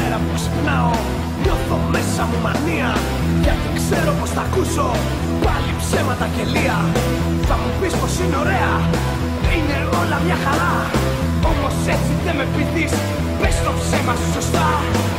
μέρα που ξυπνάω νιώθω μέσα μου μανία, γιατί ξέρω πως θα ακούσω πάλι ψέματα και λία. Θα μου πεις πως είναι ωραία, είναι όλα μια χαρά, όμως έτσι δεν με πείθεις, πες το ψέμα σου σωστά.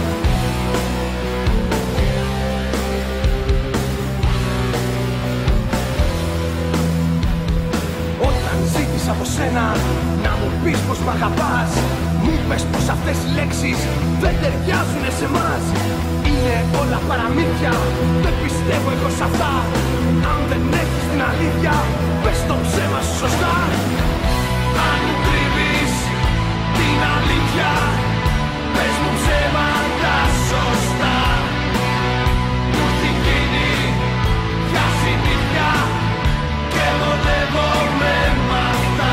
Όταν ζήτησα από σένα να μου πεις πως μ' αγαπάς, μου πες πως αυτές οι λέξεις δεν ταιριάζουνε σε μας. Είναι όλα παραμύθια, δεν πιστεύω εγώ σ' αυτά. Αν δεν έχεις την αλήθεια, πες το ψέμα σου σωστά. Αν μου κρύβεις την αλήθεια, πες μου ψέματα σωστά. Μου έχει γίνει για συνήθεια και βολεύομαι μ' αυτά.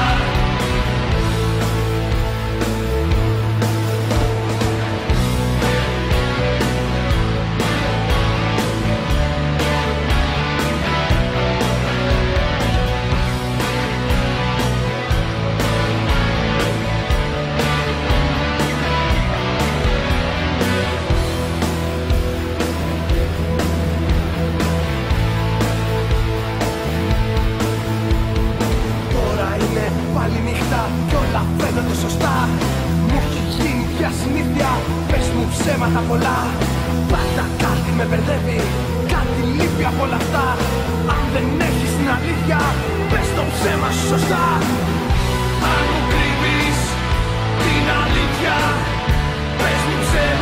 Κι όλα φαίνονται σωστά. Μου έχει γίνει πια συνήθεια, πες μου ψέματα πολλά. Πάντα κάτι με μπερδεύει, κάτι λείπει από όλα αυτά. Αν δεν έχεις την αλήθεια, πες το ψέμα σου σωστά. Αν μου κρύβεις την αλήθεια, πες μου ψέματα.